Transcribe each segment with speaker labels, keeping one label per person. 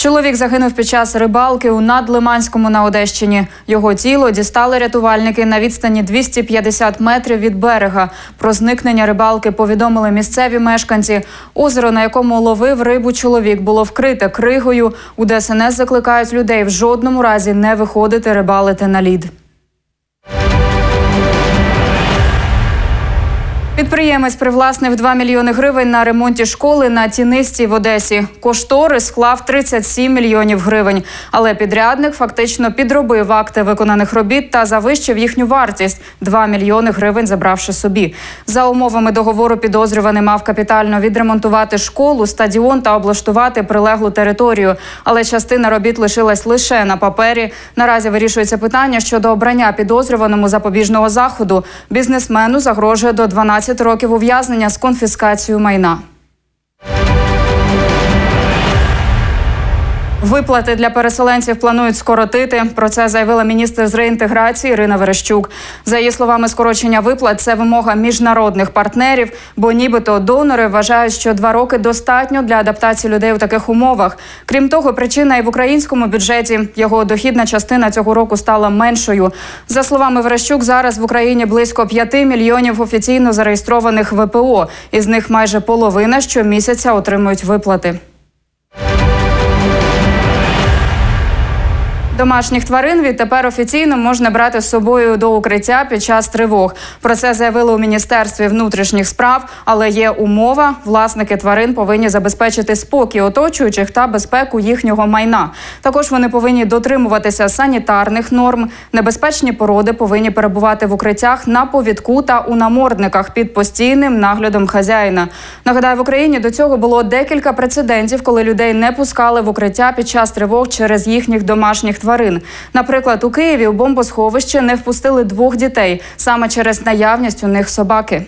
Speaker 1: Чоловік загинув під час рибалки у Надлиманському на Одещині. Його тіло дістали рятувальники на відстані 250 метрів від берега. Про зникнення рибалки повідомили місцеві мешканці. Озеро, на якому ловив рибу чоловік, було вкрите кригою. У ДСНС закликають людей в жодному разі не виходити рибалити на лід. Підприємець привласнив 2 мільйони гривень на ремонті школи на Тінистій в Одесі. Кошторис склав 37 мільйонів гривень. Але підрядник фактично підробив акти виконаних робіт та завищив їхню вартість – 2 мільйони гривень забравши собі. За умовами договору підозрюваний мав капітально відремонтувати школу, стадіон та облаштувати прилеглу територію. Але частина робіт лишилась лише на папері. Наразі вирішується питання щодо обрання підозрюваному запобіжного заходу. Бізнесмену загрожує до 12 років ув'язнення з конфіскацією майна. Виплати для переселенців планують скоротити. Про це заявила міністр з реінтеграції Ірина Верещук. За її словами, скорочення виплат – це вимога міжнародних партнерів, бо нібито донори вважають, що 2 роки достатньо для адаптації людей у таких умовах. Крім того, причина і в українському бюджеті. Його дохідна частина цього року стала меншою. За словами Верещук, зараз в Україні близько 5 мільйонів офіційно зареєстрованих ВПО. Із них майже половина щомісяця отримують виплати. Домашніх тварин відтепер офіційно можна брати з собою до укриття під час тривог. Про це заявили у Міністерстві внутрішніх справ, але є умова – власники тварин повинні забезпечити спокій оточуючих та безпеку їхнього майна. Також вони повинні дотримуватися санітарних норм. Небезпечні породи повинні перебувати в укриттях на повідку та у намордниках під постійним наглядом хазяїна. Нагадаю, в Україні до цього було декілька прецедентів, коли людей не пускали в укриття під час тривог через їхніх домашніх тварин. Наприклад, у Києві у бомбосховище не впустили 2 дітей саме через наявність у них собаки.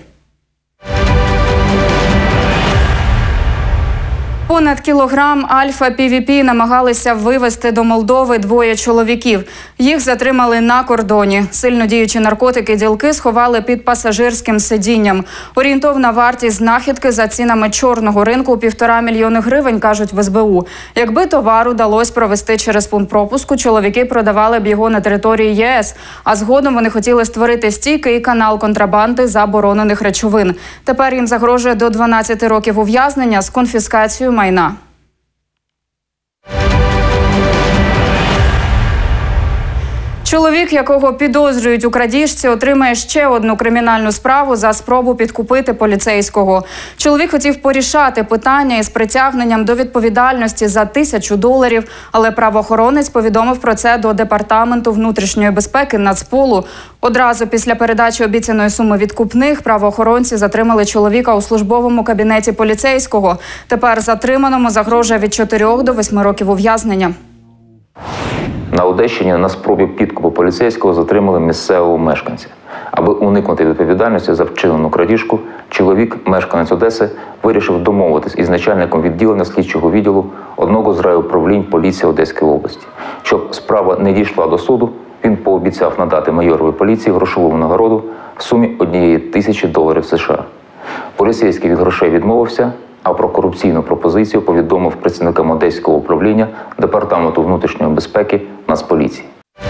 Speaker 1: Понад кілограм альфа-ПВП намагалися вивезти до Молдови 2 чоловіків. Їх затримали на кордоні. Сильно діючі наркотики ділки сховали під пасажирським сидінням. Орієнтовна вартість знахідки за цінами чорного ринку – 1,5 мільйони гривень, кажуть в СБУ. Якби товар удалось провести через пункт пропуску, чоловіки продавали б його на території ЄС. А згодом вони хотіли створити стійкий канал контрабанди заборонених речовин. Тепер їм загрожує до 12 років ув'язнення з конфіскацією майна. Чоловік, якого підозрюють у крадіжці, отримає ще одну кримінальну справу за спробу підкупити поліцейського. Чоловік хотів порішати питання із притягненням до відповідальності за $1000, але правоохоронець повідомив про це до Департаменту внутрішньої безпеки Нацполу. Одразу після передачі обіцяної суми відкупних правоохоронці затримали чоловіка у службовому кабінеті поліцейського. Тепер затриманому загрожує від 4 до 8 років ув'язнення.
Speaker 2: На Одещині на спробі підкупу поліцейського затримали місцевого мешканця. Аби уникнути відповідальності за вчинену крадіжку, чоловік, мешканець Одеси, вирішив домовитись із начальником відділення слідчого відділу одного з райуправлінь поліції Одеської області. Щоб справа не дійшла до суду, він пообіцяв надати майорові поліції грошову нагороду в сумі $1000 США. Поліцейський від грошей відмовився, а про корупційну пропозицію повідомив працівникам Одеського управління Департаменту внутрішньої безпеки Нацполіції.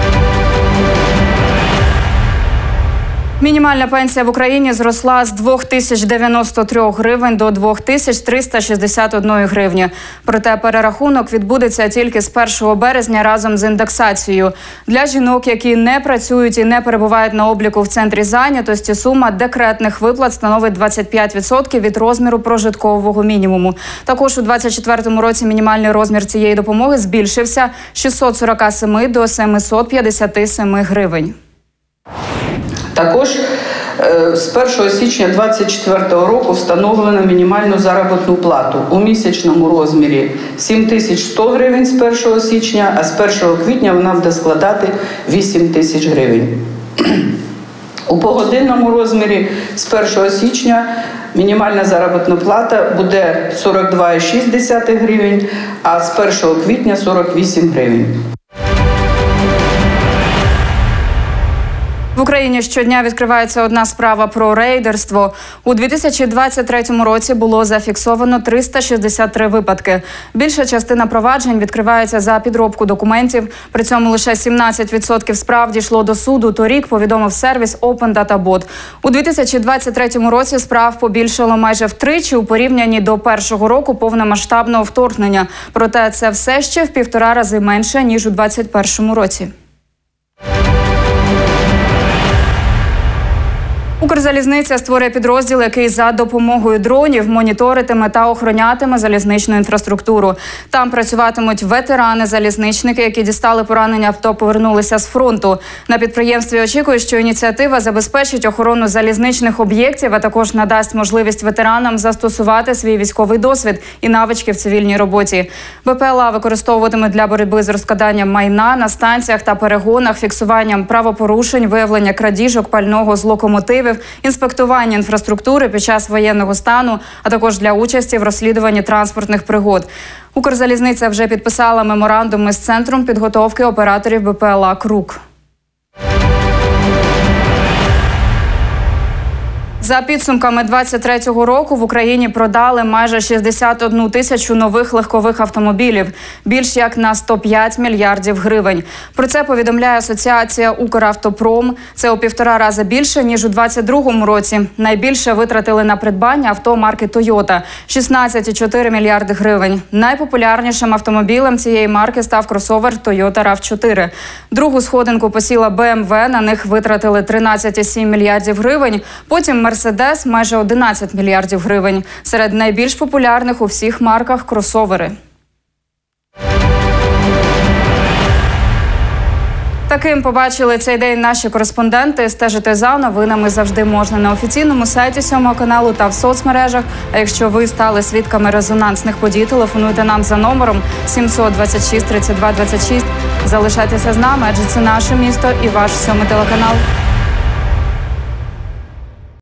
Speaker 1: Мінімальна пенсія в Україні зросла з 2093 гривень до 2361 гривні. Проте перерахунок відбудеться тільки з 1 березня разом з індексацією. Для жінок, які не працюють і не перебувають на обліку в центрі зайнятості, сума декретних виплат становить 25% від розміру прожиткового мінімуму. Також у 2024 році мінімальний розмір цієї допомоги збільшився з 647 до 757 гривень.
Speaker 3: Також з 1 січня 2024 року встановлено мінімальну заробітну плату у місячному розмірі 7100 гривень з 1 січня, а з 1 квітня вона буде складати 8000 гривень. У погодинному розмірі з 1 січня мінімальна заробітна плата буде 42,6 гривень, а з 1 квітня 48 гривень.
Speaker 1: В Україні щодня відкривається одна справа про рейдерство. У 2023 році було зафіксовано 363 випадки. Більша частина проваджень відкривається за підробку документів. При цьому лише 17% справ дійшло до суду. Торік повідомив сервіс Open Data Bot. У 2023 році справ побільшало майже втричі у порівнянні до першого року повномасштабного вторгнення. Проте це все ще в 1,5 рази менше, ніж у 2021 році. Укрзалізниця створює підрозділ, який за допомогою дронів моніторитиме та охоронятиме залізничну інфраструктуру. Там працюватимуть ветерани-залізничники, які дістали поранення та повернулися з фронту. На підприємстві очікують, що ініціатива забезпечить охорону залізничних об'єктів, а також надасть можливість ветеранам застосувати свій військовий досвід і навички в цивільній роботі. БПЛА використовуватимуть для боротьби з розкраданням майна на станціях та перегонах, фіксуванням правопорушень, виявлення крадіжок пального з локомотивів, інспектування інфраструктури під час воєнного стану, а також для участі в розслідуванні транспортних пригод. Укрзалізниця вже підписала меморандуми з Центром підготовки операторів БПЛА «Крук». За підсумками 2023 року в Україні продали майже 61 тисячу нових легкових автомобілів, більш як на 105 мільярдів гривень. Про це повідомляє асоціація «Укравтопром». Це у 1,5 рази більше, ніж у 2022 році. Найбільше витратили на придбання авто марки «Тойота» – 16,4 мільярди гривень. Найпопулярнішим автомобілем цієї марки став кросовер «Toyota RAV4». Другу сходинку посіла BMW, на них витратили 13,7 мільярдів гривень. Потім «Мерседес» – майже 11 мільярдів гривень. Серед найбільш популярних у всіх марках – кросовери. Таким побачили цей день наші кореспонденти. Стежити за новинами завжди можна на офіційному сайті 7 каналу та в соцмережах. А якщо ви стали свідками резонансних подій, телефонуйте нам за номером 726 32 26. Залишайтеся з нами, адже це наше місто і ваш 7 телеканал.